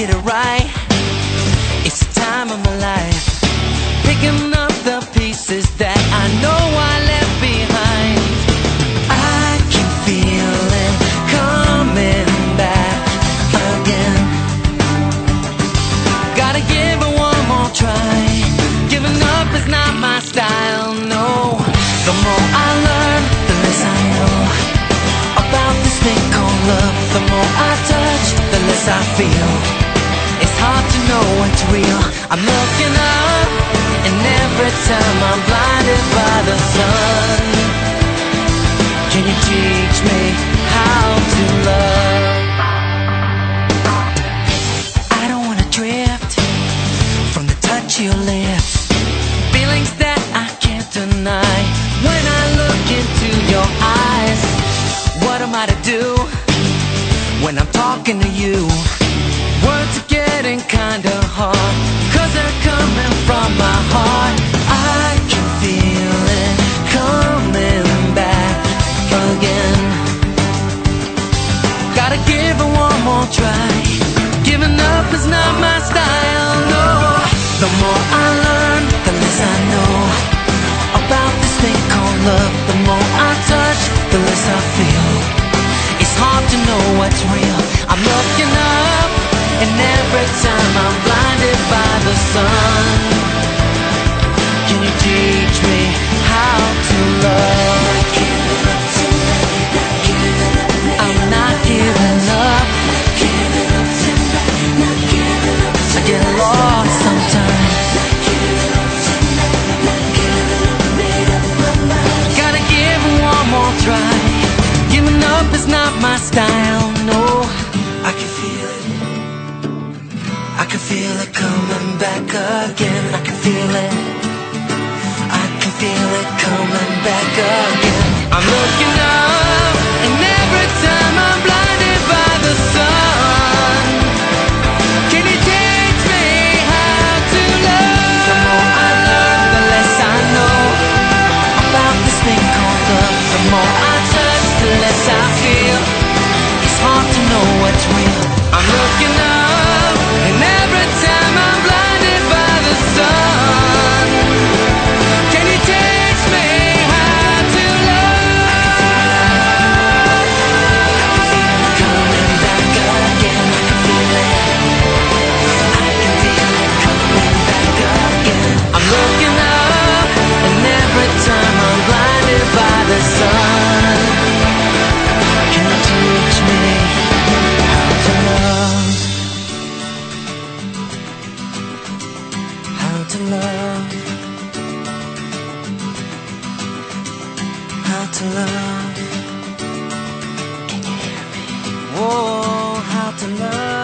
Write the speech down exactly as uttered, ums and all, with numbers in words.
get it right. It's the time of my life, picking up the pieces that I know I left behind. I can feel it coming back again. Gotta give it one more try. Giving up is not my style, no. The more I learn, the less I know about this thing called love. The more I touch, the less I feel. It's hard to know what's real. I'm looking up, and every time I'm blinded by the sun. Can you teach me how to love? I don't wanna drift from the touch of your lips, feelings that I can't deny. When I look into your eyes, what am I to do when I'm talking to you? Words are getting kinda hard, cause they're coming from my heart. I can feel it coming back again. Gotta give it one more try. Giving up is not my style, no. The more I learn, the less I know about this thing called love. The more I touch, the less I feel. It's hard to know what's real. I'm looking up, and every time I'm blinded by the sun. Can you teach me how to love? I'm not giving up. I get lost sometimes. Gotta give it one more try. Giving up is not my style, no. I can feel it. I can feel it coming back again. I can feel it. I can feel it coming back again. I'm looking up, and every time I'm blinded by the sun. Can you teach me how to love? The more I learn, the less I know about this thing called love. The more I touch, the less I feel. It's hard to know what's real. I'm looking up, and every time I'm blinded by the sun. Can you teach me how to love? Coming back again, I can feel it. I can feel it coming back again. I'm looking up, and every time I'm blinded by the sun. Can you teach me how to love? How to love? How to love? Can you hear me? Whoa, how to love?